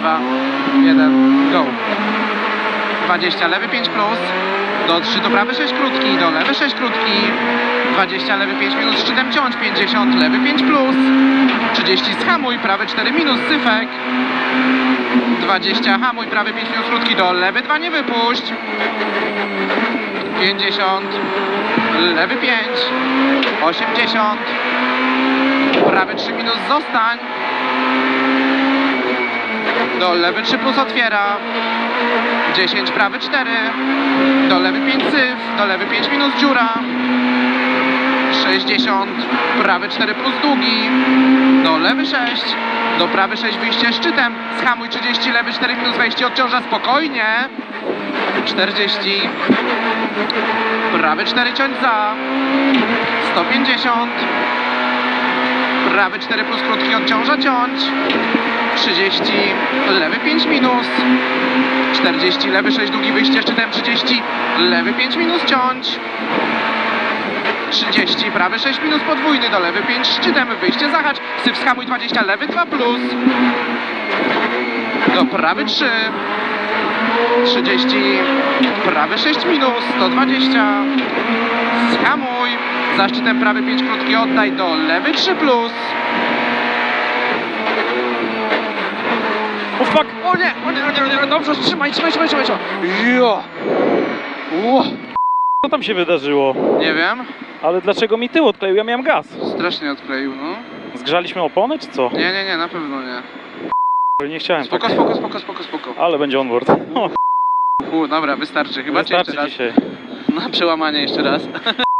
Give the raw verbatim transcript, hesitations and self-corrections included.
dwa, jeden, go. dwadzieścia, lewy pięć plus. Do trzy, do prawy sześć krótki, do lewy sześć krótki. dwadzieścia, lewy pięć minus, szczytem ciąć, pięćdziesiąt, lewy pięć plus. trzydzieści, schamuj, prawy cztery minus, syfek. dwadzieścia, hamuj, prawy pięć minus, krótki, do lewy dwa, nie wypuść. pięćdziesiąt, lewy pięć, osiemdziesiąt, prawy trzy minus, zostań. Do lewy trzy plus, otwiera. dziesięć, prawy cztery, do lewy pięć syf, do lewy pięć minus, dziura. sześćdziesiąt, prawy cztery plus, długi, do lewy sześć, do prawy sześć, wyjście szczytem, schamuj trzydzieści, lewy cztery minus, wejście odciąża, spokojnie. czterdzieści, prawy cztery ciąć za, sto pięćdziesiąt, prawy cztery plus, krótki odciąża, ciąć, trzydzieści, lewy pięć minus, czterdzieści, lewy sześć, długi, wyjście szczytem, trzydzieści, lewy pięć minus, ciąć, trzydzieści, prawy sześć minus, podwójny, do lewy pięć, szczytem, wyjście, zahacz, syf, schamuj dwadzieścia, lewy dwa plus, do prawy trzy, trzydzieści, prawy sześć minus, sto dwadzieścia, schamuj, za szczytem prawy pięć krótki, oddaj, do lewy trzy plus. O fuck! O nie! O nie, o nie, o nie! Dobrze, trzymaj, trzymaj, trzymaj, trzymaj! Jo! Ło! Co tam się wydarzyło? Nie wiem. Ale dlaczego mi tył odkleił? Ja miałem gaz. Strasznie odkleił, no. Zgrzaliśmy opony, czy co? Nie, nie, nie, na pewno nie. Nie chciałem Spoko, tak. spoko, spoko, spoko, spoko. Ale będzie onboard. O, U, dobra, wystarczy. Chyba cię wystarczy jeszcze raz. dzisiaj. Na przełamanie jeszcze raz.